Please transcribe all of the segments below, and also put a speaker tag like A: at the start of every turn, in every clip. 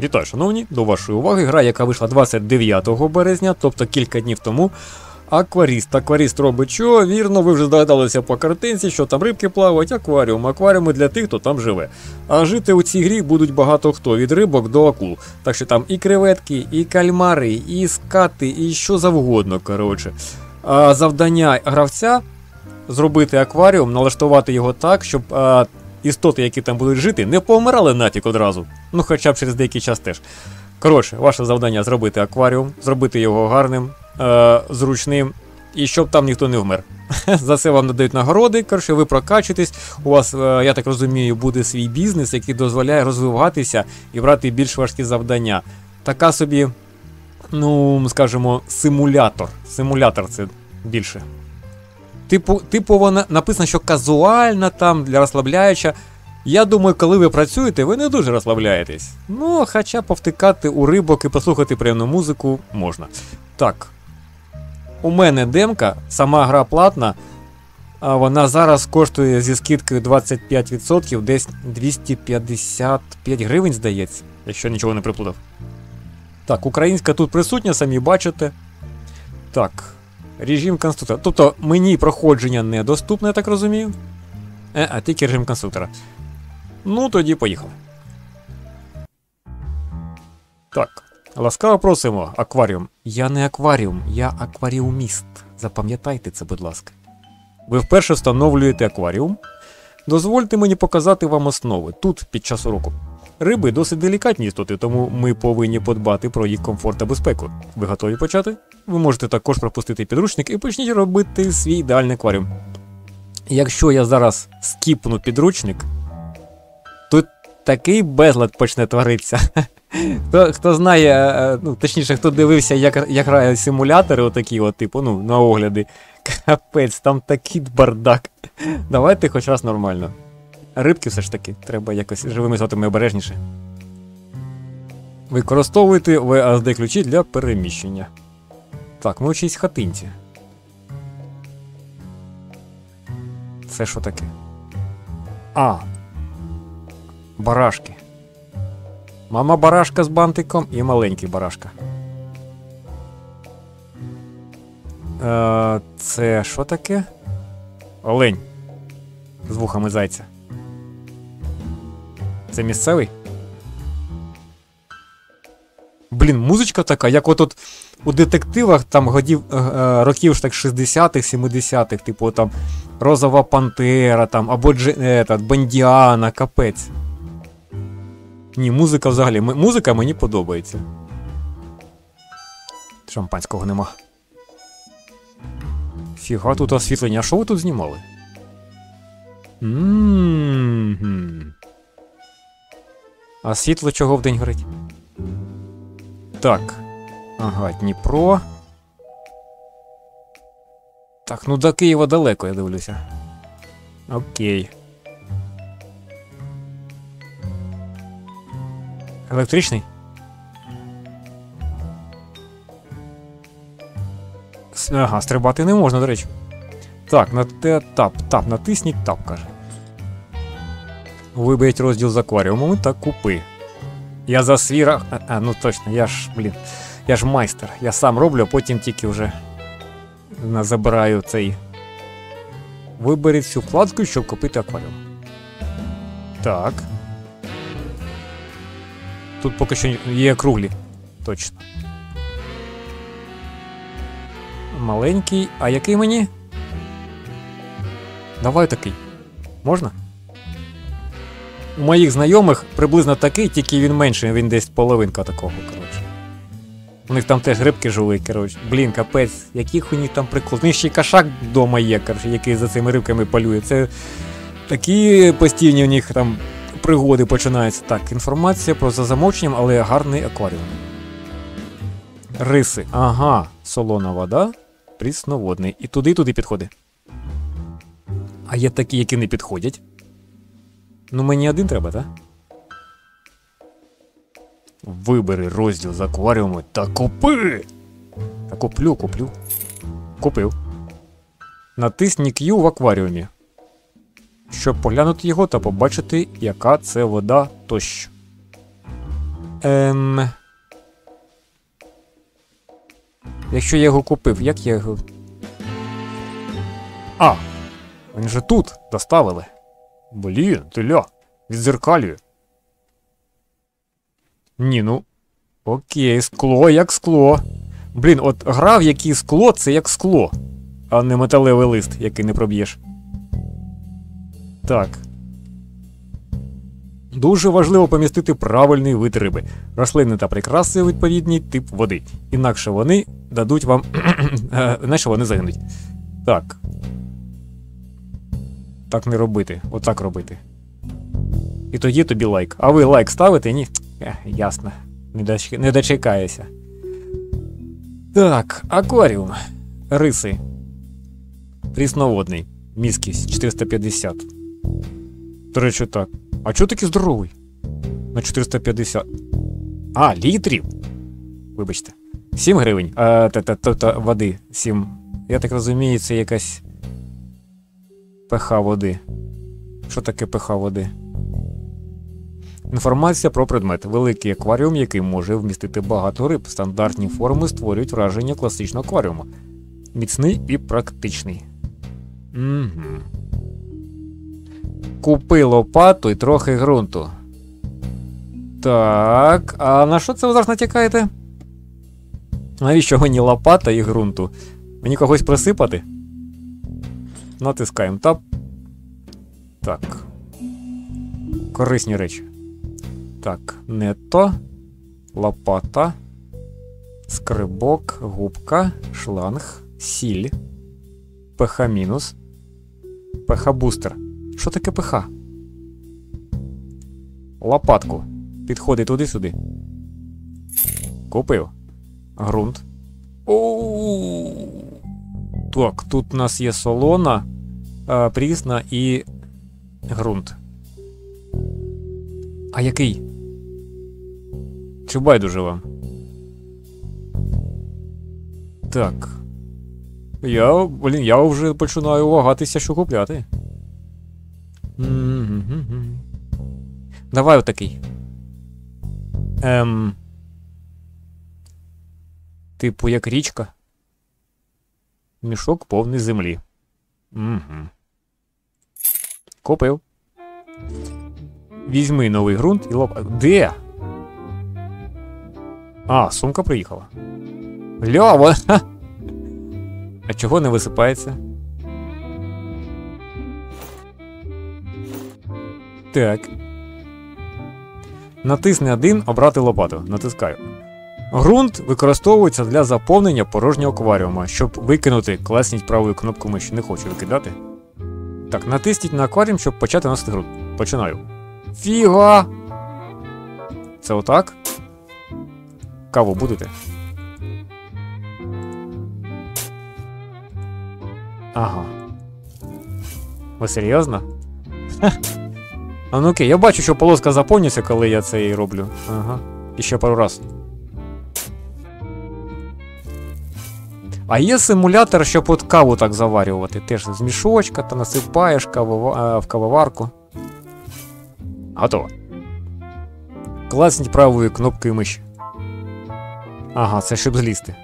A: Вітаю, шановні, до вашої уваги гра, яка вийшла 29 березня, тобто кілька днів тому. Акваріст. Акваріст робить що? Вірно, ви вже здогадалися по картинці, що там рибки плавають, акваріум. Акваріуми для тих, хто там живе. А жити у цій грі будуть багато хто, від рибок до акул. Так що там і креветки, і кальмари, і скати, і що завгодно, коротше. А завдання гравця зробити акваріум, налаштувати його так, щоб істоти, які там будуть жити, не повмирали нафіг одразу. Ну, хоча б через деякий час теж. Коротше, ваше завдання зробити акваріум, зробити його гарним, зручним, і щоб там ніхто не вмер. За це вам надають нагороди, коротше, ви прокачуєтесь, у вас, я так розумію, буде свій бізнес, який дозволяє розвиватися і брати більш важкі завдання. Така собі, ну, скажімо, симулятор. Симулятор це більше. Типу вона написано, що казуальна там, для розслабляюча. Я думаю, коли ви працюєте, ви не дуже розслабляєтесь. Ну, хоча повтикати у рибок і послухати приємну музику можна. Так. У мене демка, сама гра платна, а вона зараз коштує зі скидкою 25%, десь 255 гривень, здається, якщо нічого не приплутав. Так, українська тут присутня, самі бачите. Так. Режим конструктора. Тобто мені проходження недоступне, я так розумію. А тільки режим конструктора. Ну, тоді поїхали. Так. Ласкаво просимо, акваріум. Я не акваріум, я акваріуміст. Запам'ятайте це, будь ласка. Ви вперше встановлюєте акваріум. Дозвольте мені показати вам основи тут, під час уроку. Риби досить делікатні істоти, тому ми повинні подбати про їх комфорт та безпеку. Ви готові почати? Ви можете також пропустити підручник і почніть робити свій ідеальний акваріум. Якщо я зараз скіпну підручник, тут такий безлад почне творитися. Хто знає, ну, точніше, хто дивився, як грають симулятори, отакі от, типу, ну, на огляди. Капець, там такий бардак. Давайте хоч раз нормально. Рибки все ж таки, треба якось живими істотами обережніше. Використовуйте VSD-ключі для переміщення. Так, ми у чиїсь хатинці. Це що таке? А. Барашки. Мама барашка з бантиком і маленький барашка. Це що таке? Олень. З вухами зайця. Це місцевий? Блін, музичка така, як от у детективах там років так 60-х, 70-х, типу там Розова Пантера там, або Бондіана, капець. Ні, музика взагалі, музика мені подобається. Шампанського нема. Фіга тут освітлення, а що ви тут знімали? А світло чого вдень горить? Так. Ага, Дніпро. Так, ну до Києва далеко, я дивлюся. Окей. Електричний? Ага, стрибати не можна, до речі. Так, тап, натисніть тап, каже. Виберіть розділ з акваріумами та купи. Я за свій ну точно, я ж майстер. Я сам роблю, а потім тільки вже забираю цей. Виберіть цю вкладку, щоб купити акваріум. Так. Тут поки що є круглі. Точно. Маленький. А який мені? Давай такий. Можна? У моїх знайомих приблизно такий, тільки він менший, він десь половинка такого, коротше. У них там теж рибки жили, коротше. Блін, капець, яких у них там прикол. У них ще й кошак вдома є, коротше, який за цими рибками полює. Це такі постійні у них там пригоди починаються. Так, інформація про за замовченням, але гарний акваріум. Риси. Ага, солона вода, прісноводний. І туди підходить. А є такі, які не підходять. Ну мені один треба, так? Вибери розділ з акваріуму та купи! Та куплю. Купив. Натисні Q в акваріумі, щоб поглянути його та побачити, яка це вода тощо. Якщо я його купив, як я його... А! Він же тут доставили. Блін, теля. Відзеркалює. Ні, ну. Окей, скло як скло. Блін, от гра, в якій скло, це як скло. А не металевий лист, який не проб'єш. Так. Дуже важливо помістити правильний вид риби. Рослини та прикраси відповідний тип води. Інакше вони дадуть вам... Інакше вони загинуть. Так. Так не робити. Отак робити. І тоді тобі лайк. А ви лайк ставите? Ні? Ясно. Не дочекаюся. Так, акваріум. Риси. Прісноводний. Міскість 450. До речі, так. А чого такий здоровий? На 450. А, літрів? Вибачте. 7 гривень. Тобто води. 7. Я так розумію, це якась ПХ води. Що таке ПХ води? Інформація про предмет. Великий акваріум, який може вмістити багато риб. Стандартні форми створюють враження класичного акваріуму. Міцний і практичний. Угу. Купи лопату і трохи ґрунту. Так, а на що це ви зараз натякаєте? Навіщо мені лопата і ґрунту? Мені когось присипати? Натискаємо таб. Так. Корисні речі. Так, нето, лопата, скрибок, губка, шланг, сіль, ПХ мінус, ПХ бустер. Що таке ПХ? Лопатку. Підходить туди-сюди. Купив. Грунт. Оу. Так, тут у нас є солона, прісна і ґрунт. А який? Чи байдуже вам? Так. Я вже починаю вагатися, що купляти. Давай отакий. Типу як річка. Мішок повний землі. Угу. Купив. Візьми новий ґрунт і лопату. Де? А, сумка приїхала. Ляво! А чого не висипається? Так. Натисни 1, обрати лопату. Натискаю. Ґрунт використовується для заповнення порожнього акваріума. Щоб викинути, класніть правою кнопку миші. Не хочу викидати. Так, натисніть на акваріум, щоб почати носити ґрунт. Починаю. Фіга! Це отак? Каву будете? Ага. Ви серйозно? А ну окей, я бачу, що полоска заповнюється, коли я це і роблю. Ага. І ще пару раз. А є симулятор, щоб от каву так заварювати. Теж з мішочка, та насипаєш в кавоварку. Готово. Класніть правою кнопкою миші. Ага, це щоб злізти.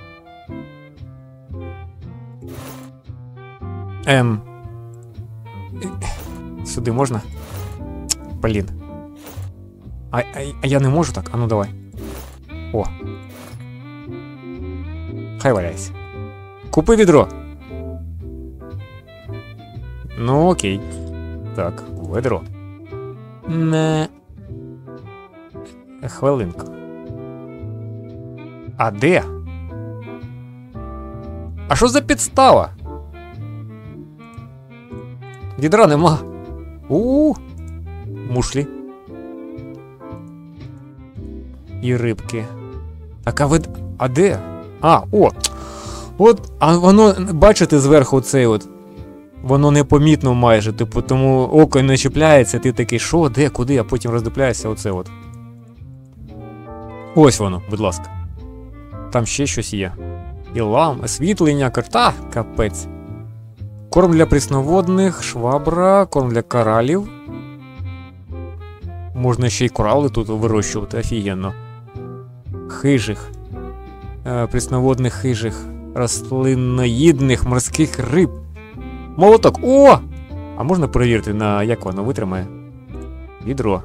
A: Сюди можна? Блін. А я не можу так? А ну давай. О. Хай валяйся. Купи відро. Ну окей. Так, ведро. Хвилинку. А де? А що за підстава? Відра нема. Мушлі. І рибки. Так, а де? А, о! От, а воно, бачите, зверху цей от. Воно непомітно майже, типу, тому око не чіпляється, ти такий, що, де, куди, а потім роздивляєшся оце от. Ось воно, будь ласка. Там ще щось є. І освітлення, карта, капець. Корм для прісноводних, швабра, корм для коралів. Можна ще й корали тут вирощувати, офігенно. Хижих. Прісноводних хижих. Рослинноїдних морських риб. Молоток! О! А можна перевірити, на як воно витримає? Відро.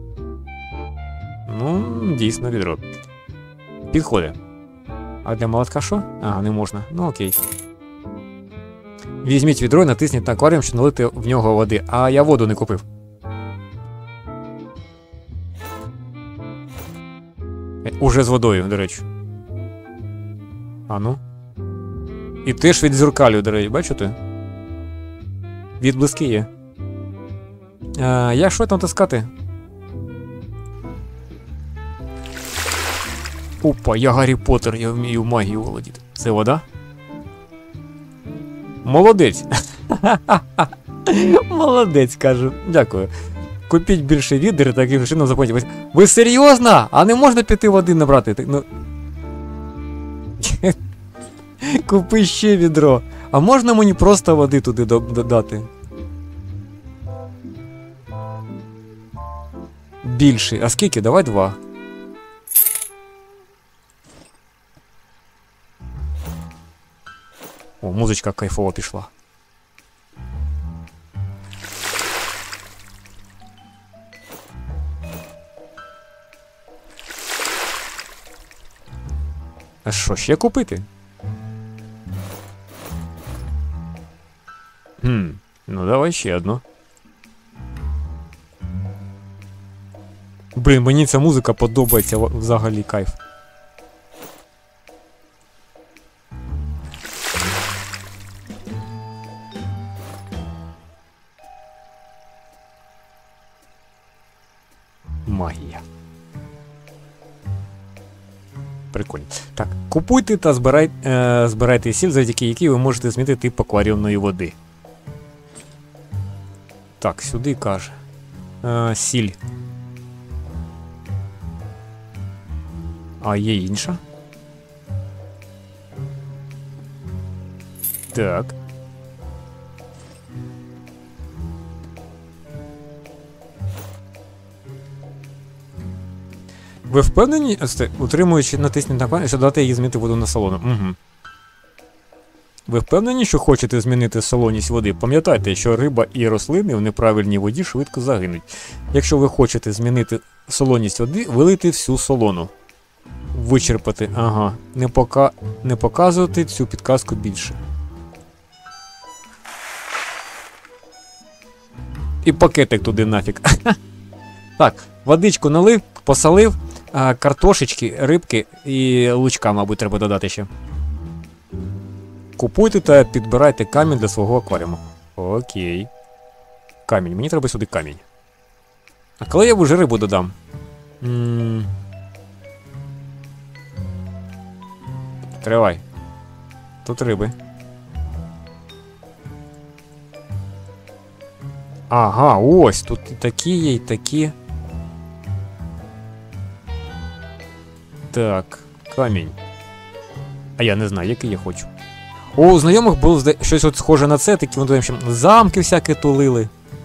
A: Ну, дійсно, відро. Підходить. А для молотка що? Ага, не можна. Ну окей. Візьміть відро і натисніть на акваріум, щоб налити в нього води. А я воду не купив. Уже з водою, до речі. А ну. І теж від дзеркалю, до речі, бачите? Відблиски є. Як що там таскати? Опа, я Гаррі Поттер, я вмію магію володіти. Це вода? Молодець! Молодець, кажу. Дякую. Купіть більше відер, таким чином закончить. Ви серйозно? А не можна піти води набрати? Ну... Купи ще відро. А можна мені просто води туди додати? Більше. А скільки? Давай 2. О, музичка кайфова пішла. А що, ще купити? Ну давай ще одну. Блін, мені ця музика подобається, взагалі кайф. Магія. Прикольно. Так, купуйте та збирайте сіль, завдяки якій ви можете змінити тип акваріумної води. Так, сюди каже. Сіль. А є інша? Так. Ви впевнені, утримуючи натисніть на клавішу, що дати їй змінити воду на солону? Угу. Ви впевнені, що хочете змінити солоність води? Пам'ятайте, що риба і рослини в неправильній воді швидко загинуть. Якщо ви хочете змінити солоність води, вилийте всю солону. Вичерпати, ага. Не показувати цю підказку більше. І пакетик туди нафіг. Так, водичку налив, посолив, картошечки, рибки і лучка, мабуть, треба додати ще. Купуйте та підбирайте камінь для свого акваріуму. Окей. Камінь, мені треба сюди камінь. А коли я вже рибу додам? Тривай. Тут риби. Ага, ось, тут і такі є, і такі. Так, камінь. А я не знаю, який я хочу. О, у знайомих було щось от схоже на це, такі вони там замки всякі тулили.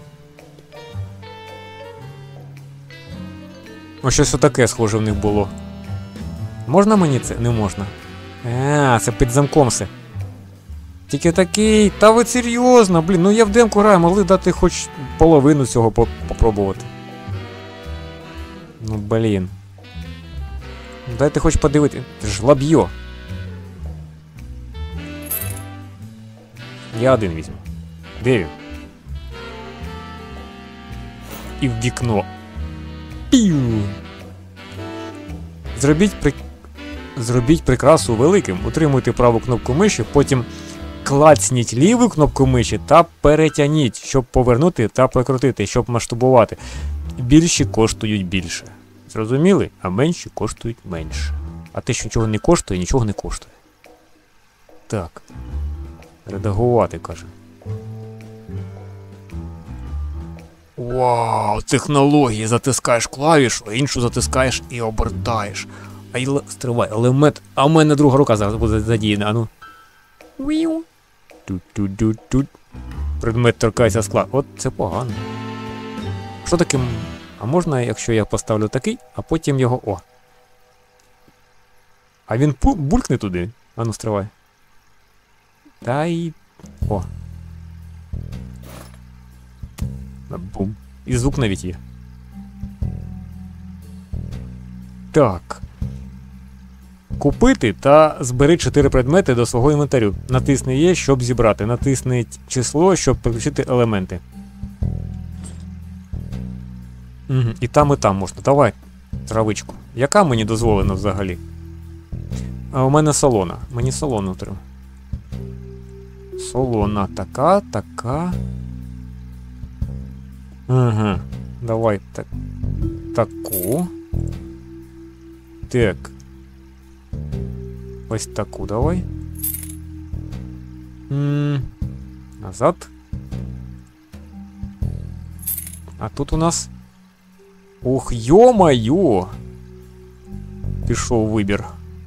A: Ось щось отаке схоже в них було. Можна мені це? Не можна. Це під замком все. Тільки такий, та ви серйозно, блін, ну я в демку граю, могли дати хоч половину цього попробувати. Ну блін. Дайте хоч подивити. Це ж лаб'йо. Я один візьму. Де він? І в вікно. Піу! Зробіть прикрасу великим. Утримуйте праву кнопку миші, потім клацніть ліву кнопку миші та перетягніть, щоб повернути та прокрутити, щоб масштабувати. Більші коштують більше. Зрозуміли? А менші коштують менше. А те, що нічого не коштує, нічого не коштує. Так. Редагувати, каже. Вау, технології. Затискаєш клавішу, а іншу затискаєш і обертаєш. Стривай, елемент. А в мене друга рука зараз буде задіяна, а ну. Віу. Тут. Предмет торкається скла. От це погано. Що таке А можна, якщо я поставлю такий, а потім його. О! А він булькне туди. А ну, стривай. Та й. О. Бум. І звук навіть є. Так. Купити та збери 4 предмети до свого інвентарю. Натисни Є, щоб зібрати. Натисни число, щоб підключити елементи. Угу. І там можна. Давай травичку. Яка мені дозволена взагалі? А у мене солона. Мені солону треба. Солона така, така. Ага. Давай так. Таку. Так. Ось таку давай. Назад. А тут у нас. Ух, ё-моё! Пішов вибір.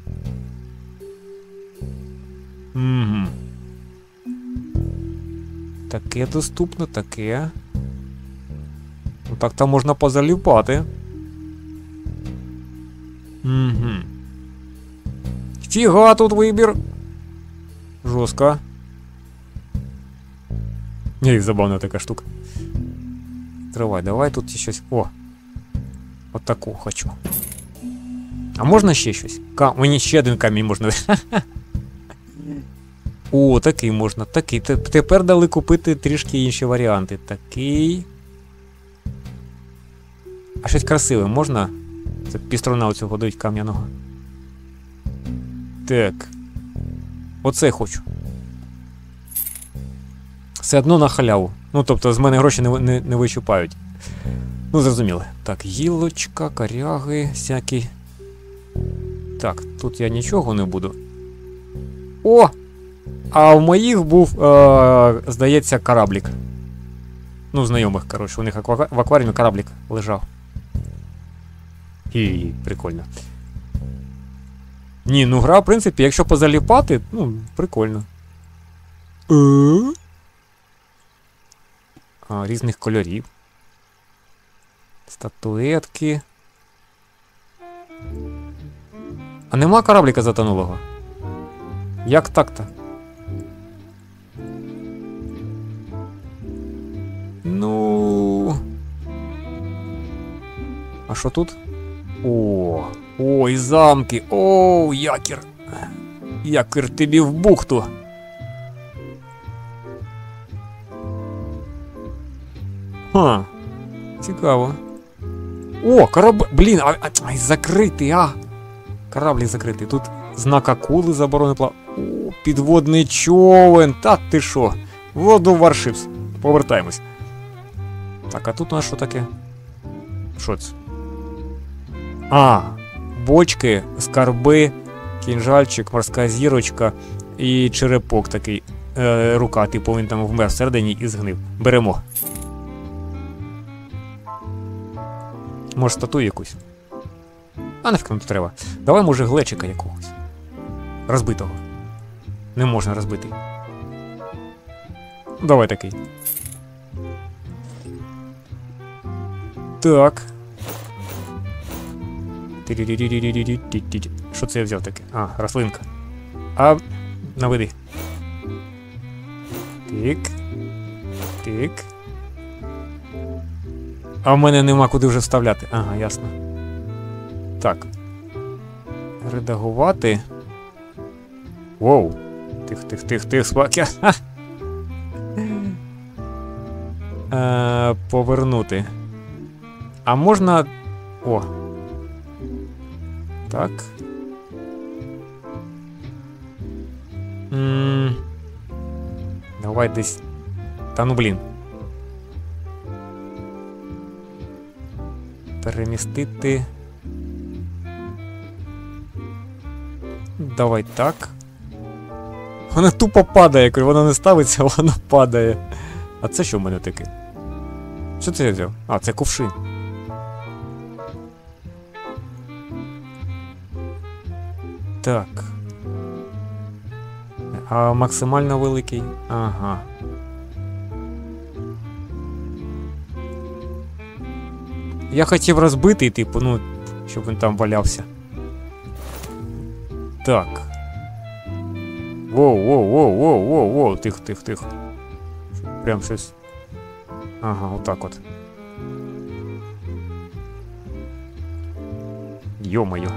A: Угу. Таке доступно, таке. Ну так там можна позаліпати. Угу. Фіга тут вибір. Жорстко. Ні, забавна така штука. Тривай, давай тут щось. О! От таку хочу. А можна ще щось? Мені ще один камінь можна. О, такий можна, такий. Тепер дали купити трішки інші варіанти. Такий. А щось красиве можна? Це піструна оцього дають кам'яного. Так. Оце хочу. Все одно на халяву. Ну, тобто, з мене гроші не вичупають. Ну, зрозуміло. Так, гілочка, коряги, всякі. Так, тут я нічого не буду. О! А в моїх був, здається, кораблік. Ну, знайомих, коротше, у них в акваріумі кораблік лежав. І прикольно. Ні, ну гра, в принципі, якщо позаліпати, ну, прикольно. Різних кольорів. Статуетки. А нема корабліка затонулого? Як так-то? Ну. А що тут? О, і замки. О, якір. Якір тобі в бухту. Ха. Цікаво. О, корабль. Блін, ай, закритий, а. Кораблик закритий. Тут знак акули заборонено плав. О, підводний човен. Та ти що? Воду Warships. Повертаємось. Так, а тут у нас що таке? Що це? А, бочки, скарби, кінжальчик, морська зірочка і черепок такий. Рука, типу він там вмер всередині і згнив. Беремо. Може статую якусь? А нафіг нам тут треба. Давай, може, глечика якогось. Розбитого. Не можна розбити. Давай такий. Так. Що це я взяв таке? А, рослинка. А, наведи. Тик. Тик. А в мене нема куди вже вставляти. Ага, ясно. Так. Редагувати. Воу. Тих, спаки. Повернути. А можна... О. Так. Давай десь... Та ну блін. Перемістити. Давай так. Вона тупо падає, коли вона не ставиться, вона падає. А це що в мене таке? Що це я взяв? А, це кувшин. Так. А максимально великий? Ага. Я хотів розбитий, типу, ну, щоб він там валявся. Так. Воу. Тихо. Прям щось. Ага, отак от. Йо-моє.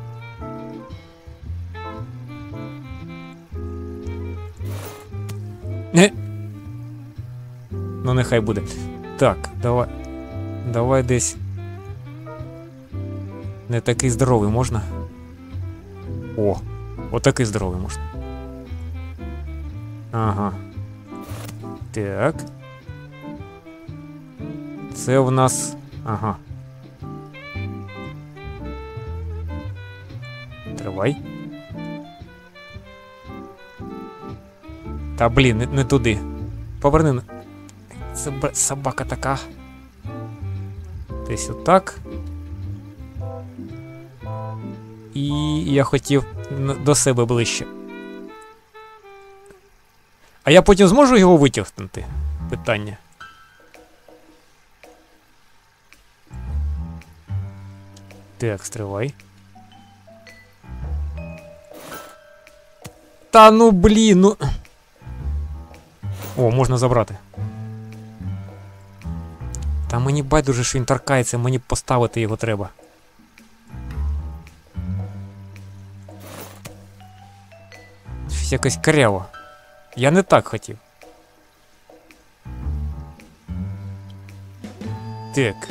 A: Ну, нехай буде. Так, давай десь. Не такий здоровий можна? О, отакий здоровий можна. Ага. Так. Це в нас... Ага. Тривай. Та блін, не туди. Поверни. Це собака така. Десь отак. І я хотів до себе ближче. А я потім зможу його витягнути? Питання. Так, стривай. Та ну блін, ну... О, можна забрати. Та мені байдуже, що він торкається, мені поставити його треба. Щось якось коряво. Я не так хотів. Так.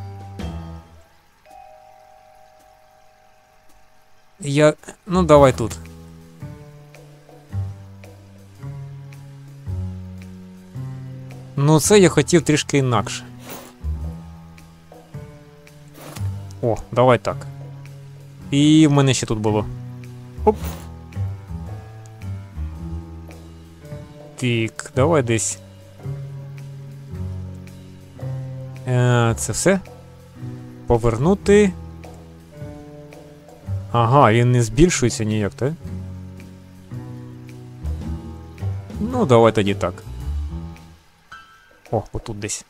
A: Ну давай тут. Ну це я хотів трішки інакше. О, давай так. І в мене ще тут було. Оп. Так, давай десь. Це все? Повернути. Ага, він не збільшується ніяк, так? Ну, давай тоді так. О, отут десь.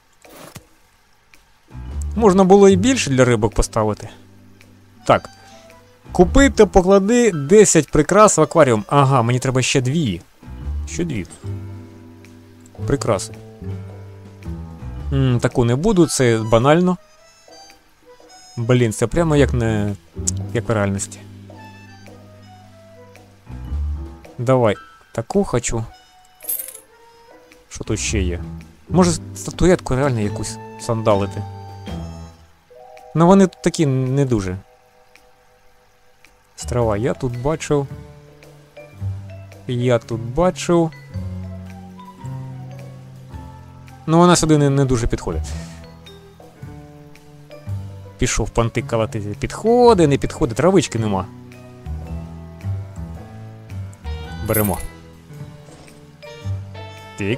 A: Можна було і більше для рибок поставити. Так. Купи та поклади 10 прикрас в акваріум. Ага, мені треба ще 2. Ще 2. Прикраси. Таку не буду, це банально. Блін, це прямо як не... як в реальності. Давай, таку хочу. Що тут ще є? Може статуетку реально якусь сандалити. Ну вони тут такі не дуже. Страва, я тут бачив. Ну вона сюди не дуже підходить. Пішов панти калати. Підходи, не підходи, травички нема. Беремо. Так.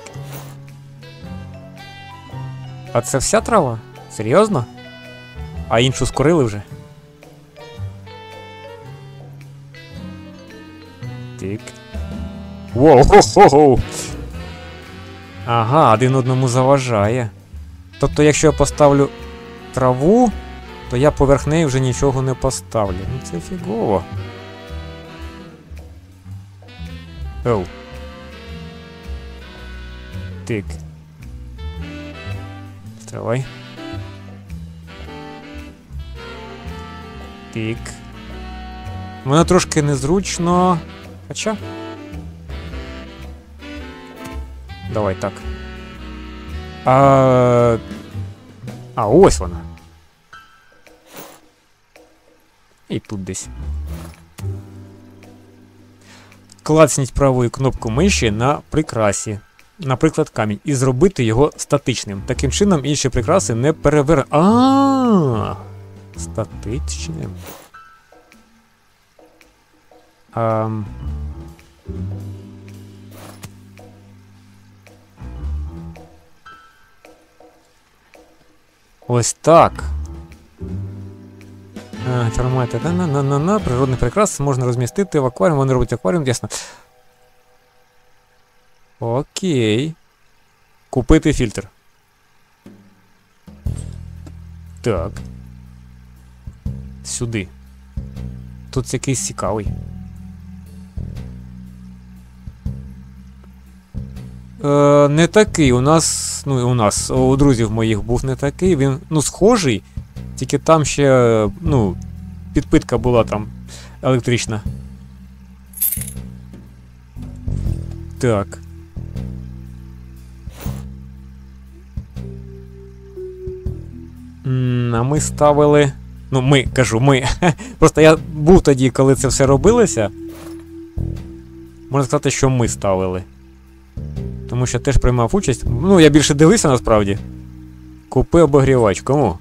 A: А це вся трава? Серйозно? А іншу скорили вже? Так. Воу-хо-хо-хо! Ага, один одному заважає. Тобто, якщо я поставлю траву, то я поверх неї вже нічого не поставлю. Ну це фігово. Оу. Так. Стривай. Так. Воно трошки незручно. Хоча. Давай так. Ось вона. І тут десь. Клацніть правою кнопку миші на прикрасі. Наприклад, камінь. І зробити його статичним. Таким чином інші прикраси не перевернуть. Статичним. Ось так. Формати. Природний прикрас можна розмістити в акваріум. Вони роблять акваріум, ясно. Окей. Купити фільтр. Так. Сюди. Тут якийсь цікавий. Не такий. У друзів моїх був не такий. Він, схожий. Тільки там ще, підпитка була там електрична. Так. А ми ставили... ми. Просто я був тоді, коли це все робилося. Можна сказати, що ми ставили. Тому що теж приймав участь. Я більше дивився насправді. Купи обогрівач. Кому?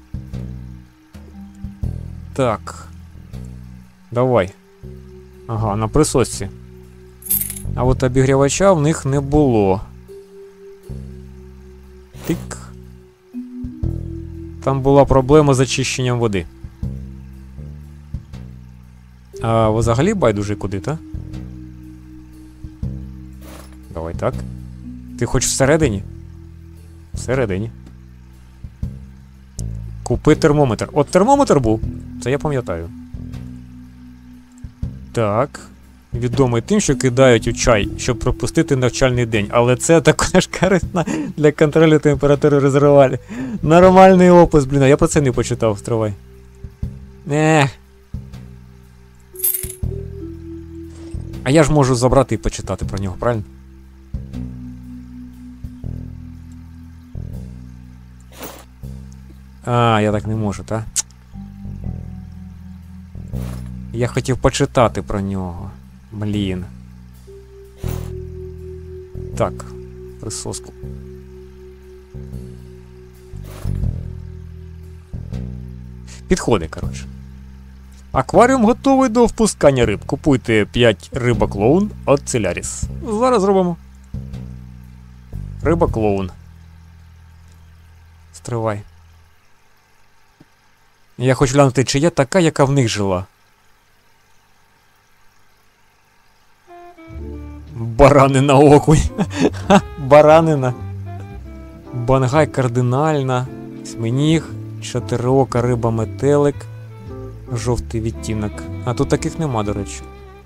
A: Так. Давай. Ага, на присосці. А от обігрівача в них не було. Тик. Там була проблема з очищенням води. А взагалі байдуже куди, та? Давай так. Ти хочеш всередині? Всередині. Купи термометр. От термометр був. Це я пам'ятаю. Так. Відомий тим, що кидають у чай, щоб пропустити навчальний день. Але це також корисно для контролю температури резервуарів. Нормальний опис, блін. Я про це не почитав, стривай. А я ж можу забрати і почитати про нього, правильно? Я так не можу, так? Я хотів почитати про нього. Блін. Так, присоску. Підходить, коротше. Акваріум готовий до впускання риб. Купуйте 5 риба-клоун від Целяріс. Зараз зробимо. Риба-клоун. Стривай. Я хочу глянути, чи є така, яка в них жила. Баранина окунь. Баранина. Бангай кардинальна. Смініг. Чотироока риба-метелик. Жовтий відтінок. А тут таких нема, до речі.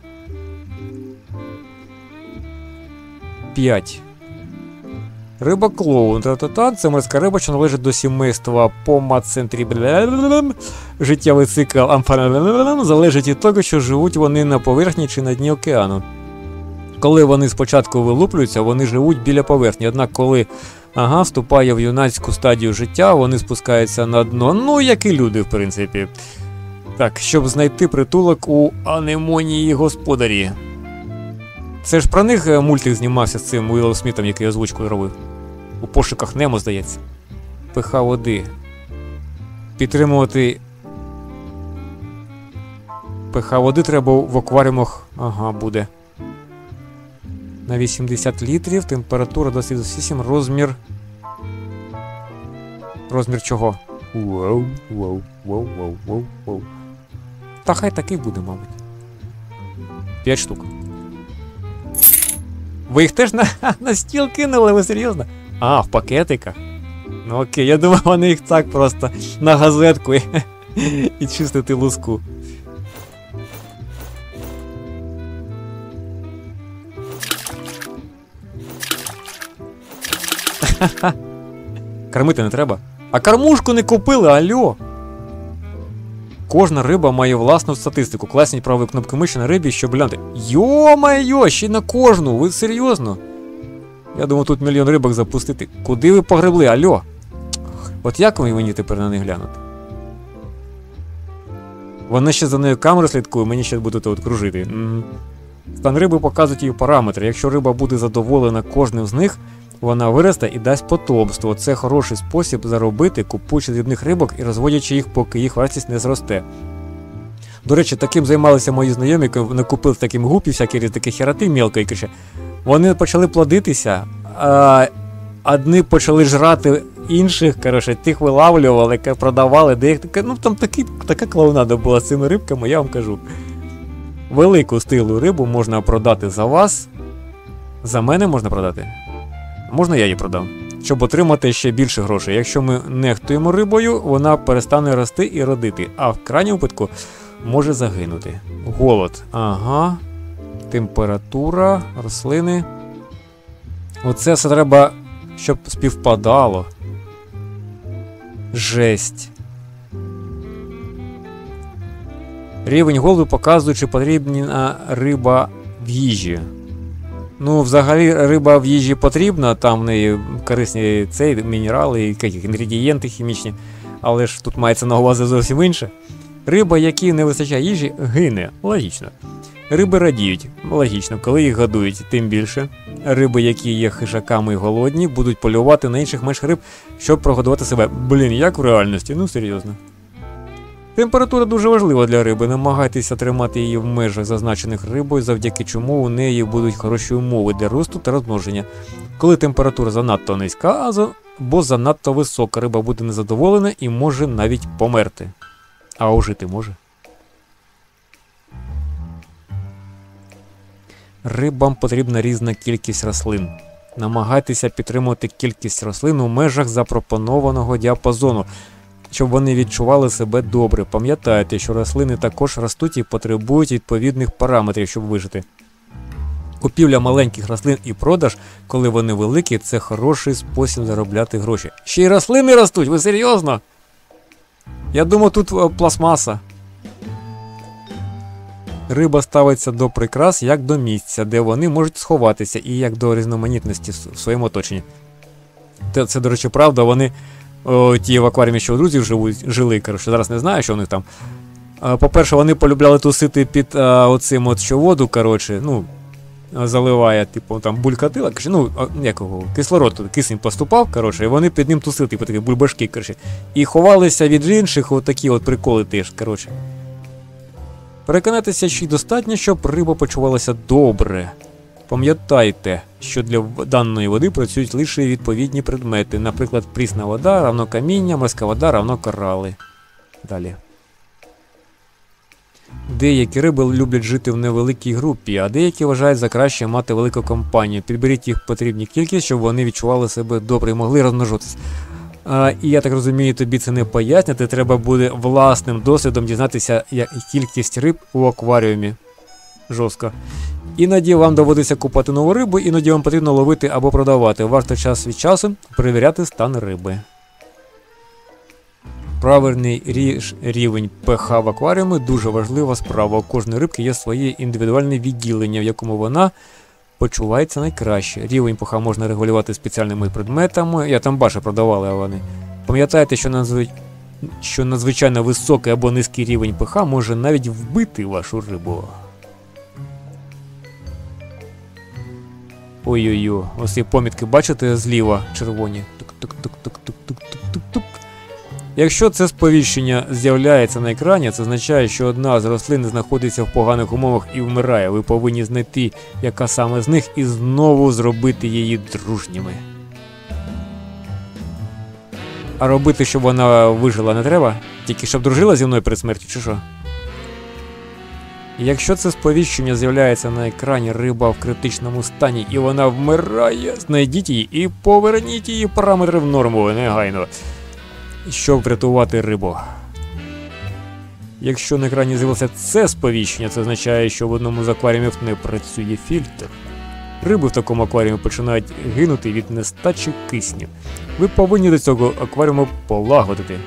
A: 5. Риба-клоун. Це морська риба, що належить до сімейства помацентріб. Життєвий цикл амфарам залежить від того, що живуть вони на поверхні чи на дні океану. Коли вони спочатку вилуплюються, вони живуть біля поверхні. Однак, коли вступає в юнацьку стадію життя, вони спускаються на дно. Як і люди, в принципі. Так, щоб знайти притулок у анемонії господарі. Це ж про них мультик знімався з цим Уіллом Смітом, який озвучку робив. У пошуках Немо, здається. Пиха води. Підтримувати... Пиха води треба в акваріумах. Буде. На 80 літрів, температура 28, розмір... Розмір чого? Воу. Та хай такий буде, мабуть. 5 штук. Ви їх теж на стіл кинули, ви серйозно? В пакетиках? Окей, я думав, вони їх так просто на газетку і чистити луску. Кормити не треба? А кормушку не купили, алло! Кожна риба має власну статистику. Класніть правою кнопкою миші на рибі, щоб глянути. Йо-майо, ще й на кожну, ви серйозно? Я думаю, тут мільйон рибок запустити. Куди ви погребли, алло? От як мені тепер на них глянути? Вони ще за нею камеру слідкують, мені ще будуть тут кружити. Стан риби показують її параметри. Якщо риба буде задоволена кожним з них, вона виросте і дасть потомство. Це хороший спосіб заробити, купуючи дрібних рибок і розводячи їх, поки їх вартість не зросте. До речі, таким займалися мої знайомі, вони купили таким гупі, всякі такі хероти мілкої. Вони почали плодитися, а одні почали жрати інших, тих вилавлювали, продавали, де їх там така клоунада була з цими рибками, я вам кажу. Велику стилу рибу можна продати за вас, за мене можна продати. Можна я її продам? щоб отримати ще більше грошей. Якщо ми нехтуємо рибою, вона перестане рости і родити, а в крайньому випадку може загинути. Голод. Ага. Температура, рослини. Оце все треба, щоб співпадало. Жесть. Рівень голоду показує, чи потрібна риба в їжі. Ну, взагалі, риба в їжі потрібна, там в неї корисні мінерали, якісь інгредієнти хімічні. Але ж тут мається на увазі зовсім інше. Риба, якій не вистачає їжі, гине. Логічно. Риби радіють. Логічно. Коли їх годують, тим більше. Риби, які є хижаками і голодні, будуть полювати на інших менш риб, щоб прогодувати себе. Блін, як в реальності? Ну, серйозно. Температура дуже важлива для риби. Намагайтеся тримати її в межах, зазначених рибою, завдяки чому у неї будуть хороші умови для росту та розмноження. Коли температура занадто низька, або занадто висока, риба буде незадоволена і може навіть померти. А ожити може? Рибам потрібна різна кількість рослин. Намагайтеся підтримувати кількість рослин у межах запропонованого діапазону, щоб вони відчували себе добре. Пам'ятайте, що рослини також ростуть і потребують відповідних параметрів, щоб вижити. Купівля маленьких рослин і продаж, коли вони великі, це хороший спосіб заробляти гроші. Ще й рослини ростуть, ви серйозно? Я думав, тут пластмаса. Риба ставиться до прикрас як до місця, де вони можуть сховатися, і як до різноманітності в своєму оточенні. Це, до речі, правда, вони ті в акваріумі, що у друзів жили, коротше, зараз не знаю, що у них там. По-перше, вони полюбляли тусити під оцим от, що воду, коротше, ну, заливає, типу, там, булькатила, коротше, ну, якого, кислород, кисень поступав, коротше, і вони під ним тусили, типу, такі бульбашки, коротше, і ховалися від інших, отакі от приколи теж, коротше. Переконайтеся, що й достатньо, щоб риба почувалася добре. Пам'ятайте, що для даної води працюють лише відповідні предмети. Наприклад, прісна вода равно каміння, морська вода равно корали. Далі. Деякі риби люблять жити в невеликій групі, а деякі вважають за краще мати велику компанію. Підберіть їх потрібну кількість, щоб вони відчували себе добре і могли розмножитися. І я так розумію, тобі це не пояснити, треба буде власним досвідом дізнатися кількість риб у акваріумі. Жорстко. Іноді вам доводиться купати нову рибу, іноді вам потрібно ловити або продавати. Варто час від часу перевіряти стан риби. Правильний рівень pH в акваріумі дуже важлива справа. У кожної рибки є своє індивідуальне відділення, в якому вона почувається найкраще. Рівень pH можна регулювати спеціальними предметами. Я там бачив, продавали вони. Пам'ятайте, що надзвичайно високий або низький рівень pH може навіть вбити вашу рибу. Ой-ой-ой, ось ці помітки, бачите, зліва червоні. Тук-тук-тук-тук-тук-тук-тук. Якщо це сповіщення з'являється на екрані, це означає, що одна з рослин знаходиться в поганих умовах і вмирає. Ви повинні знайти, яка саме з них, і знову зробити її дружніми. А робити, щоб вона вижила, не треба? Тільки щоб дружила зі мною перед смертю, чи що? Якщо це сповіщення з'являється на екрані, риба в критичному стані і вона вмирає, знайдіть її і поверніть її параметри в норму негайно, щоб врятувати рибу. Якщо на екрані з'явилося це сповіщення, це означає, що в одному з акваріумів не працює фільтр. Риби в такому акваріумі починають гинути від нестачі кисню. Ви повинні до цього акваріуму полагодити.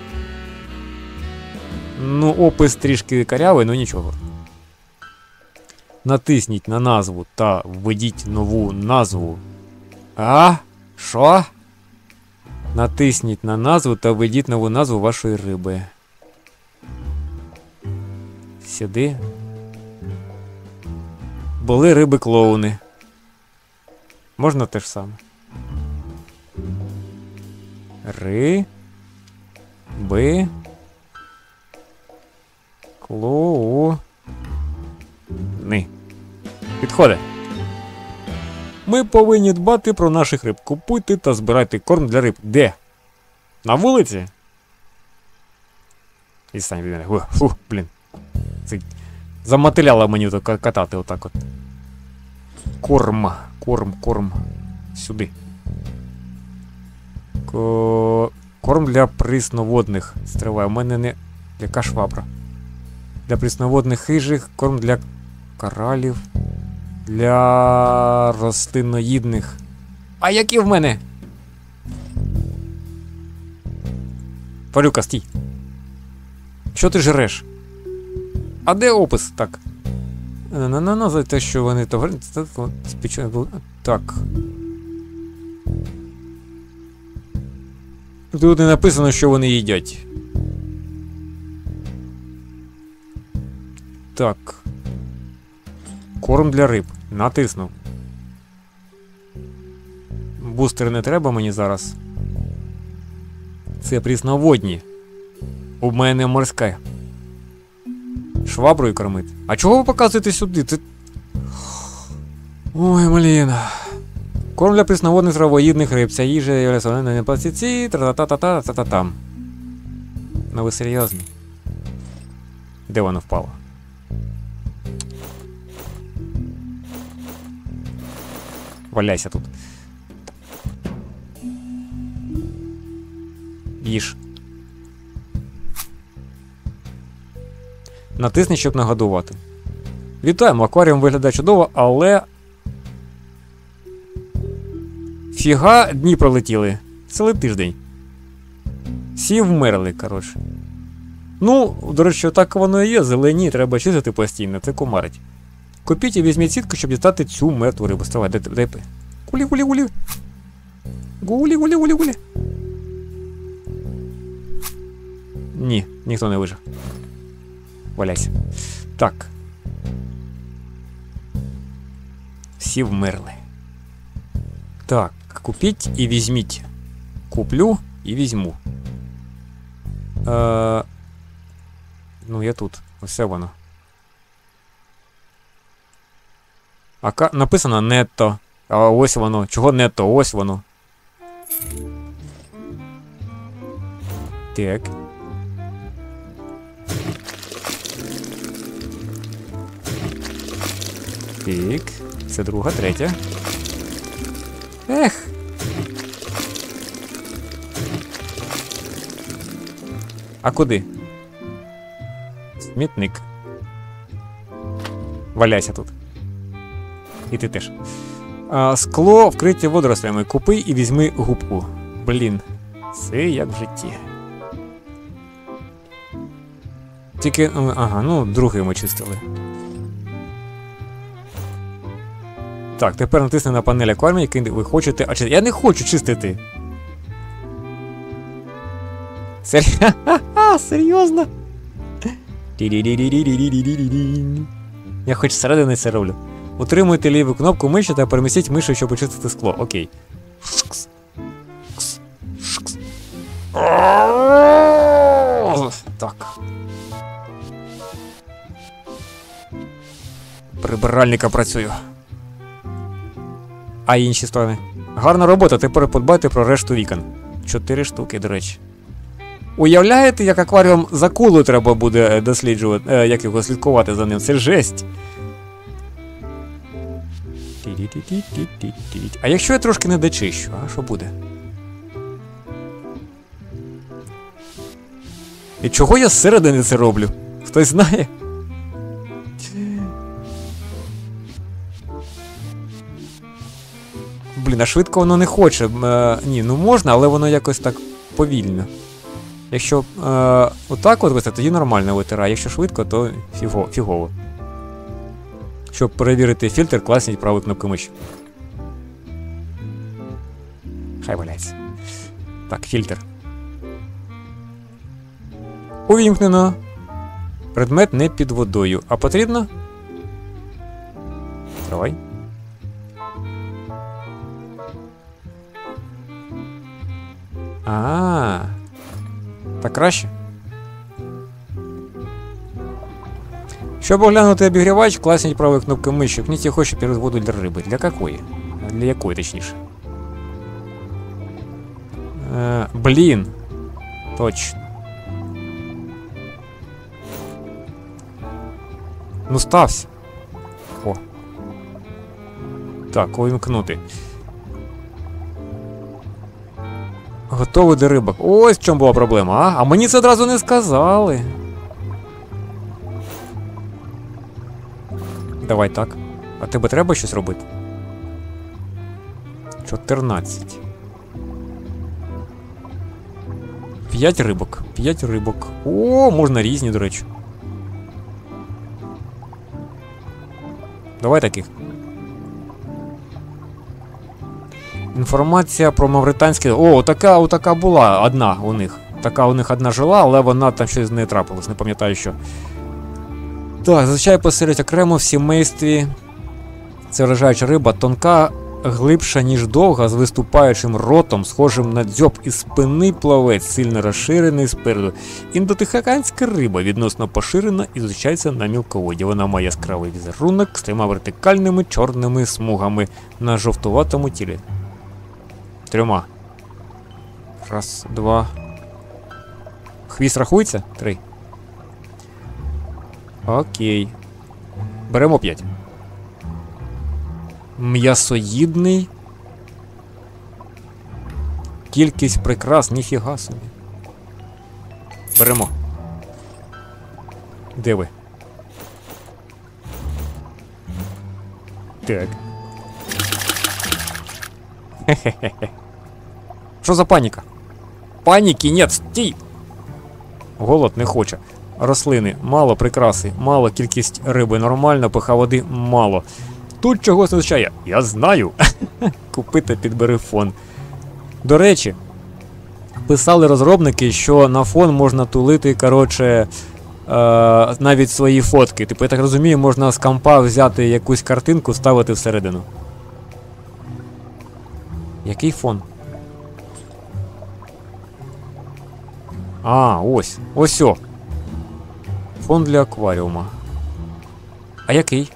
A: Ну, опис трішки карявий, ну нічого. Натисніть на назву та введіть нову назву. А? Що? Натисніть на назву та введіть нову назву вашої риби. Сюди. Були риби-клоуни. Можна те ж саме. Риби. Клоуни. Підходить. Ми повинні дбати про наших риб. Купуйте та збирайте корм для риб. Де? На вулиці? І самі від мене. Фу, блін. Це замотиляло мені то катати отак от. Корм. Сюди. Корм для прісноводних. Стривай, у мене не... Яка швабра? Для прісноводних хижих, корм для коралів, для рослинноїдних. А які в мене? Тварюка, стій. Що ти жреш? А де опис? Так. За те, що вони то... Так. Тут не написано, що вони їдять. Так. Корм для риб. Натиснув. Бустер не треба мені зараз. Це прісноводні. У мене морська. Шваброю кормить. А чого ви показуєте сюди? Ти... Ой, блін. Корм для прісноводних травоїдних риб. Ця їжа є не пластиці, тра-та-та-та-та-та-там. Ну ви серйозно? Де воно впало? Валяйся тут. Їж. Натисни, щоб нагодувати. Вітаємо, акваріум виглядає чудово, але... Фіга, дні пролетіли. Цілий тиждень. Всі вмерли, коротше. Ну, до речі, так воно і є. Зелені треба чистити постійно, це комарить. Купіть і візьміть сітку, щоб дістати цю мертву рибу. Стривай, дай пи. Гулі-гулі-гулі. Гулі-гулі-гулі-гулі. Ні, ніхто не вижив. Валяйся. Так. Всі вмерли. Так, купіть і візьміть. Куплю і візьму. Ну, я тут. Ось воно. Написано нетто. А ось воно. Чого нетто? Ось воно. Так. Так. Це друга, третя. Ех. А куди? Смітник. Валяйся тут. І ти теж. Скло вкриті водорослями. Купи і візьми губку. Блін. Це як в житті. Тільки... Ага, ну другий ми чистили. Так, тепер натисни на панель акваріуму, який ви хочете... А я не хочу чистити! Серйозно? Я хоч зсередини це роблю. Утримуйте ліву кнопку миші та перемістіть мишу, щоб очистити скло. Окей. Так. Прибиральника працюю. А інші сторони. Гарна робота, тепер подбайте про решту вікон. 4 штуки, до речі. Уявляєте, як акваріум з акулою треба буде досліджувати, як його слідкувати за ним? Це жесть. А якщо я трошки не дочищу, а що буде? І чого я зсередини це роблю? Хтось знає? Блін, а швидко воно не хоче. Ні, ну можна, але воно якось так повільно. Якщо отак от висити, тоді нормально витирає. Якщо швидко, то фігово. Щоб перевірити фільтр, класніть правою кнопкою миші. Хай валяється. Так, фільтр. Увімкнено. Предмет не під водою. А потрібно? Давай. Так краще? Щоб оглянути обігрівач, класніть правою кнопкою миші. Кніть його, щоб через воду для риби. Для какої? Для якої, точніше? Блін. Точно. Ну стався. О. Так, увімкнути. Готовий до рибок. Ось в чому була проблема, а? А мені це одразу не сказали. Давай так. А тебе треба щось робити? 14. 5 рибок. 5 рибок. О, можна різні, до речі. Давай таких. Інформація про мавританське... О, така була одна у них. Така у них одна жила, але вона там щось з нею трапилось, не пам'ятаю що. Так, зазвичай поселять окремо в сімействі. Це вражаюча риба, тонка, глибша, ніж довга, з виступаючим ротом, схожим на дзьоб із спини плавець, сильно розширений спереду. Індотихоокеанська риба відносно поширена і зустрічається на мілководді. Вона має яскравий візерунок з 3 вертикальними чорними смугами на жовтуватому тілі. 3. Раз, 2. Хвіст рахується? 3. Окей. Беремо 5. М'ясоїдний. Кількість прикрас, ніфіга собі. Беремо. Де ви? Так. Хе-хе-хе. Що за паніка? Паніки нет, стій! Голод не хоче. Рослини мало, прикраси мало, кількість риби нормально, пиха води мало. Тут чогось означає. Я знаю. Купи та підбери фон. До речі, писали розробники, що на фон можна тулити, коротше, навіть свої фотки. Типу, я так розумію, можна з компа взяти якусь картинку, ставити всередину. Який фон? А, ось. Ось о. Фон для акваріума. А який?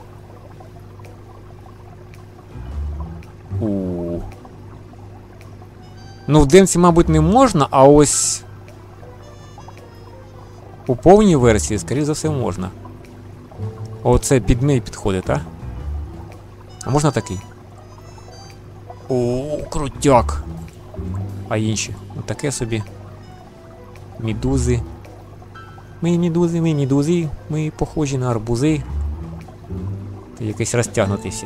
A: Ну, в демці, мабуть, не можна, а ось у повній версії, скоріше за все, можна. Оце під неї підходить, а? А можна такий? О, крутяк! А інші? Ну таке собі. Медузи. Ми медузи, ми похожі на арбузи. Ти якийсь розтягнутий всі.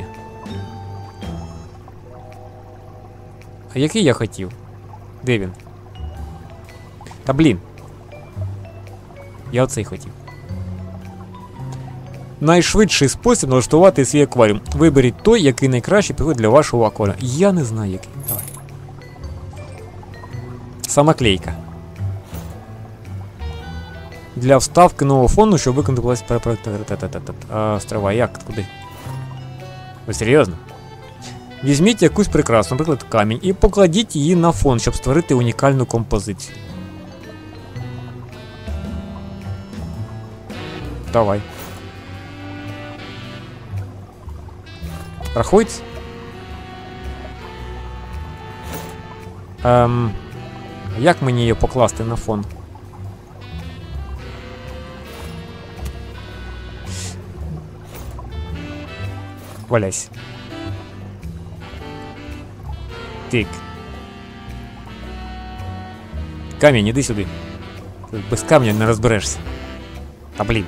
A: А який я хотів? Де він? Та блін. Я оцей хотів. Найшвидший спосіб налаштувати свій акваріум. Виберіть той, який найкраще підходить для вашого акваріуму. Я не знаю який. Давай. Самоклейка. Для вставки нового фону, щоб виконати Стривай, як? Куди? Ви серйозно? Візьміть якусь прикрасу, наприклад, камінь, і покладіть її на фон, щоб створити унікальну композицію. Давай. Рахується? Як мені її покласти на фон? Валяйся. Тик. Камінь, іди сюди. Без камня не розберешся. Та блін.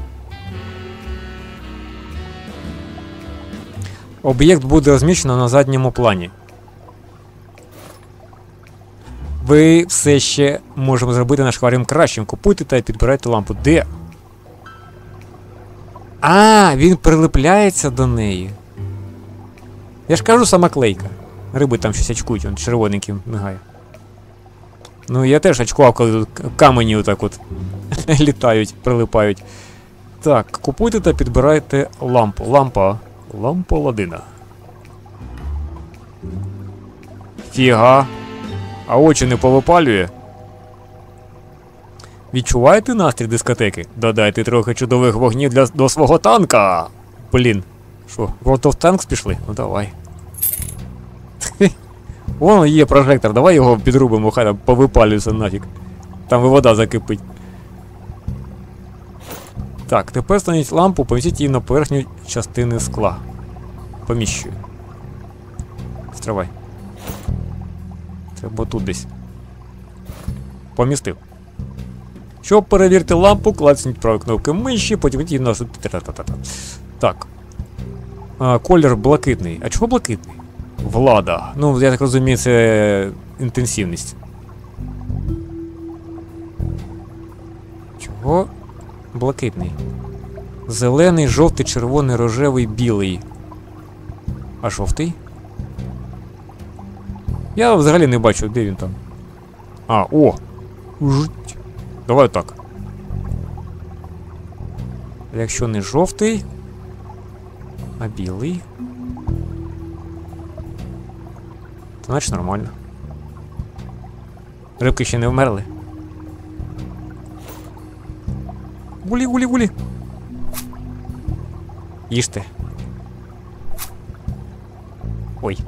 A: Об'єкт буде розміщено на задньому плані. Ви все ще можемо зробити наш акваріум кращим. Купуйте та підбирайте лампу. Де? А, він прилипляється до неї. Я ж кажу, самоклейка. Риби там щось очкують, він червоненьким мигає. Ну, я теж очкував, коли тут камені отак от літають, прилипають. Так, купуйте та підбирайте лампу. Лампа ладина. Фіга. А очі не повипалює? Відчуваєте настрій дискотеки? Додайте трохи чудових вогнів до свого танка. Блін. Що, World of Tanks пішли? Ну давай. Вон є прожектор, давай його підрубимо, хай там повипалюється нафіг. Там і вода закипить. Так, тепер станіть лампу, помістіть її на поверхню частини скла. Поміщую. Стривай. Треба тут десь. Помістив. Щоб перевірити лампу, клацніть правою кнопкою миші, потім її на... Так. Колір блакитний. А чого блакитний? Влада. Ну, я так розумію, це інтенсивність. Чого? Блакитний. Зелений, жовтий, червоний, рожевий, білий. А жовтий? Я взагалі не бачу, де він там. А, о! Жуть. Давай так. Якщо не жовтий, а білий, то значить нормально. Рибки ще не вмерли. Гулі. Їжте. Ой.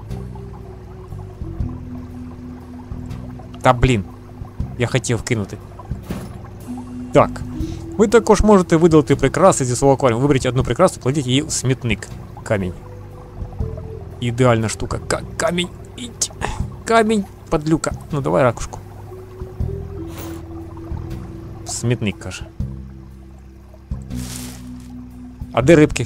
A: Та блін. Я хотів кинути. Так. Ви також можете видалити прикраси зі свого акваріуму. Виберіть одну прикрасу, кладіть її в смітник. Камінь. Ідеальна штука. Камінь. Камінь, падлюка. Ну давай ракушку. Смітник, каже. А де рибки?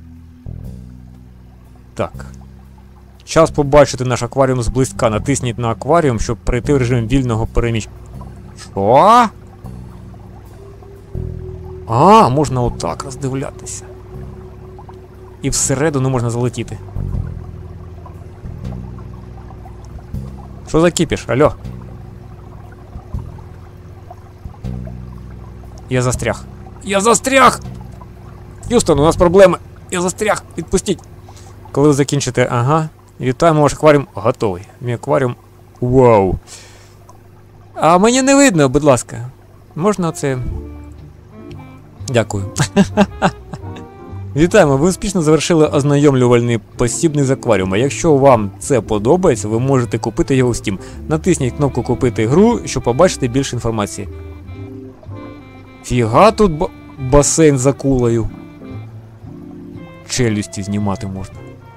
A: Так. Час побачити наш акваріум зблизька. Натисніть на акваріум, щоб перейти в режим вільного переміщення. Що? А, можна отак роздивлятися. І всередину можна залетіти. Що за кіпіш? Алло? Я застряг! Х'юстон, у нас проблеми! Я застряг! Відпустіть! Коли ви закінчите, ага. Вітаємо, ваш акваріум готовий. Мій акваріум... Вау! А мені не видно, будь ласка. Можна це... Дякую. Вітаємо, ви успішно завершили ознайомлювальний посібник з акваріума. Якщо вам це подобається, ви можете купити його в Steam. Натисніть кнопку «Купити гру», щоб побачити більше інформації. Фіга тут басейн за кулею. Челюсті знімати можна.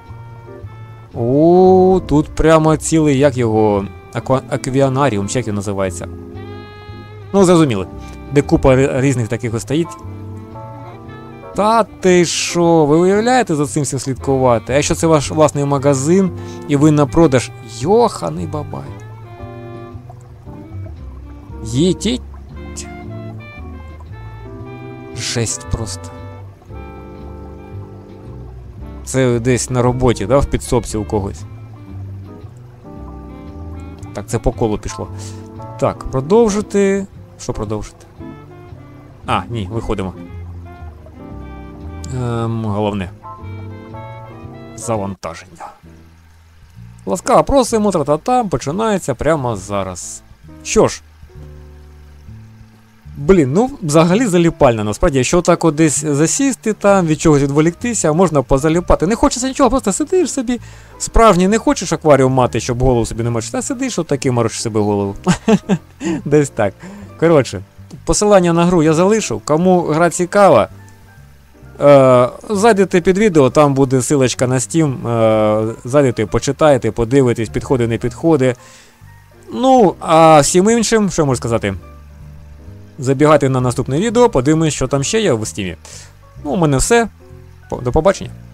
A: О, тут прямо цілий, як його, аквіанаріум, чи як він називається. Ну, зрозуміли. Де купа різних таких ось стоїть. Та ти що, ви уявляєте за цим всім слідкувати? А якщо це ваш власний магазин і ви на продаж, йоханий бабай. Єтіть. Жесть просто. Це десь на роботі, да, в підсобці у когось. Так, це по колу пішло. Так, продовжити. Що продовжити? А, ні, виходимо. Головне. Завантаження. Ласкаво просимо, тра-та-там, починається прямо зараз. Що ж. Блін, ну, взагалі заліпально, насправді, якщо так от десь засісти там, від чогось відволіктися, можна позаліпати. Не хочеться нічого, просто сидиш собі, справжній, не хочеш акваріум мати, щоб голову собі не мочити, а сидиш отакий морочиш себе голову. Десь так. Коротше, посилання на гру я залишу, кому гра цікава, зайдете під відео, там буде ссылочка на Steam, зайдете, почитаєте, подивитесь, підходи, не підходи. Ну, а всім іншим, що можу сказати? Забігайте на наступне відео, подивимось, що там ще є в Steam. Ну, у мене все. До побачення.